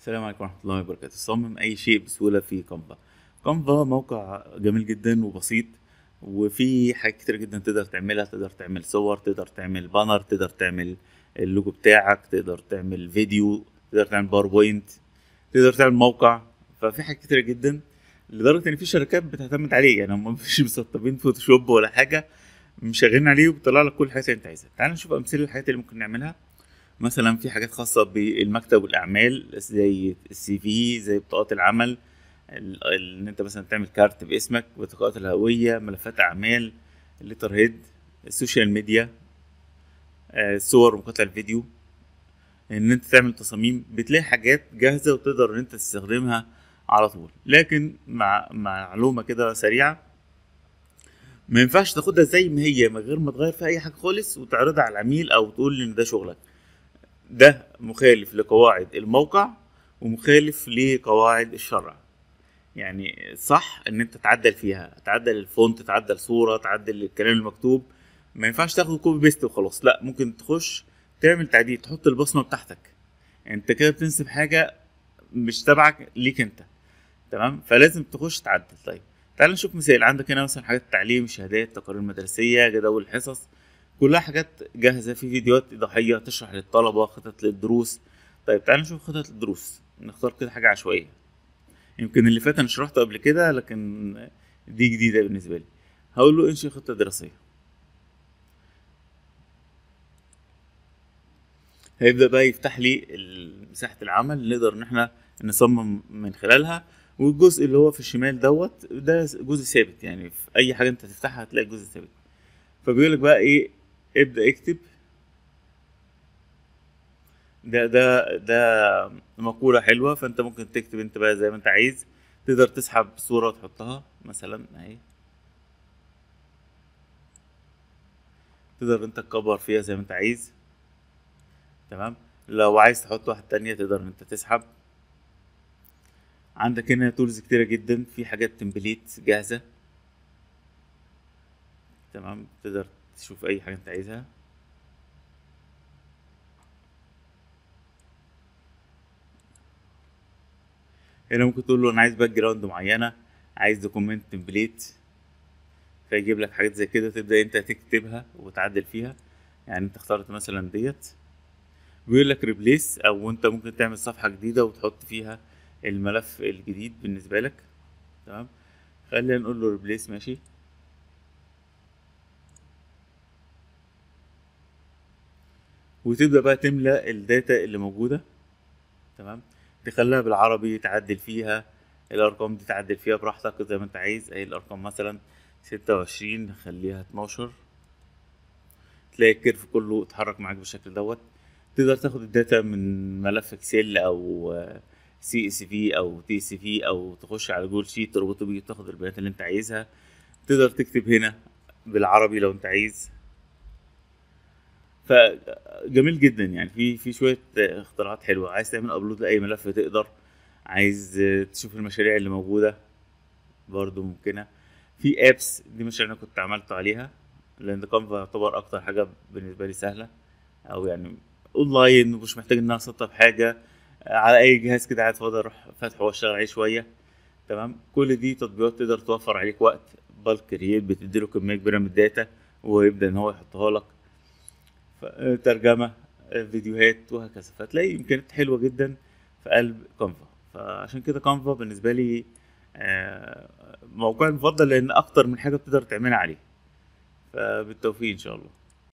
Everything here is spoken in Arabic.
السلام عليكم ورحمة الله وبركاته. صمم أي شيء بسهولة في كانفا. كانفا موقع جميل جدا وبسيط، وفيه حاجات كتير جدا تقدر تعملها. تقدر تعمل صور، تقدر تعمل بانر، تقدر تعمل اللوجو بتاعك، تقدر تعمل فيديو، تقدر تعمل باوربوينت، تقدر تعمل موقع. ففي حاجات كتير جدا لدرجة إن في شركات بتعتمد عليه. يعني هم مش مسطبين فوتوشوب ولا حاجة، مشغلين عليه وبيطلع لك كل الحاجات اللي أنت عايزها. تعال نشوف أمثلة للحاجات اللي ممكن نعملها. مثلا في حاجات خاصة بالمكتب والأعمال زي السي في، زي بطاقات العمل، إن أنت مثلا تعمل كارت باسمك، بطاقات الهوية، ملفات أعمال، الليتر هيد، السوشيال ميديا، صور ومقاطع الفيديو. إن أنت تعمل تصاميم، بتلاقي حاجات جاهزة وتقدر إن أنت تستخدمها على طول. لكن مع معلومة كده سريعة، ما ينفعش تاخدها زي ما هي من غير ما تغير فيها أي حاجة خالص وتعرضها على العميل أو تقول إن ده شغلك. ده مخالف لقواعد الموقع ومخالف لقواعد الشرع. يعني صح ان انت تعدل فيها، تعدل الفونت، تعدل صورة، تعدل الكلام المكتوب. ما ينفعش تاخد كوبي بيست وخلاص، لا، ممكن تخش تعمل تعديل، تحط البصمة بتاعتك. انت كده بتنسب حاجة مش تبعك ليك انت. تمام، فلازم تخش تعدل. طيب تعال نشوف مثال. عندك هنا مثلا حاجات تعليم، شهادات، تقارير مدرسية، جداول الحصص، كلها حاجات جاهزة. في فيديوهات إيضاحية تشرح للطلبة، خطط للدروس. طيب تعال نشوف خطط الدروس. نختار كده حاجة عشوائية. يمكن اللي فات أنا شرحته قبل كده، لكن دي جديدة بالنسبة لي. هقول له انشئ خطة دراسية. هيبدأ بقى يفتح لي مساحة العمل اللي نقدر إن احنا نصمم من خلالها. والجزء اللي هو في الشمال ده جزء ثابت، يعني في أي حاجة أنت تفتحها هتلاقي جزء ثابت. فبيقول لك بقى إيه؟ ابدأ اكتب. ده مقولة حلوة، فانت ممكن تكتب انت بقى زي ما انت عايز. تقدر تسحب صورة تحطها مثلا اهي، تقدر انت تكبر فيها زي ما انت عايز. تمام، لو عايز تحط واحدة تانية تقدر ان انت تسحب. عندك هنا تولز كتيرة جدا، في حاجات تمبليت جاهزة. تمام، تقدر تشوف اي حاجة انت عايزها. هنا ممكن تقول له انا عايز باك جراوند معينة، عايز دوكومنت تمبليت، فيجيب لك حاجات زي كده تبدأ انت تكتبها وتعدل فيها. يعني انت اخترت مثلا ديت، بيقول لك ريبليس، او انت ممكن تعمل صفحة جديدة وتحط فيها الملف الجديد بالنسبة لك. تمام، خلينا نقول له ريبليس. ماشي، وتبدأ بقى تملى الداتا اللي موجودة. تمام، تخليها بالعربي، تعدل فيها الارقام دي، تعدل فيها براحتك زي ما انت عايز. اي الارقام مثلا 26 نخليها 12، تلاقي الكيرف كله اتحرك معاك بالشكل دوت. تقدر تاخد الداتا من ملف اكسل او سي اس في او تي سي في، او تخش على جوجل شيت تربطه بيه تاخد البيانات اللي انت عايزها. تقدر تكتب هنا بالعربي لو انت عايز. فجميل جدا، يعني في شويه اختراعات حلوه. عايز تعمل ابلود لاي ملف تقدر. عايز تشوف المشاريع اللي موجوده برضو ممكنه. في ابس، دي مشاريع انا كنت عملت عليها، لان كانفا يعتبر اكتر حاجه بالنسبه لي سهله، او يعني اونلاين ومش محتاج ان انا اسطب حاجه. على اي جهاز كده قاعد فاضي اروح فاتحه واشتغل عليه شويه. تمام، كل دي تطبيقات تقدر توفر عليك وقت. بالك كرييت بتديله كميه كبيره من الداتا ويبدا ان هو يحطها لك. ترجمه، فيديوهات، وهكذا. فتلاقي امكانيات حلوه جدا في قلب كانفا. فعشان كده كانفا بالنسبه لي موقعي المفضل، لان اكتر من حاجه بتقدر تعملها عليه. فبالتوفيق ان شاء الله.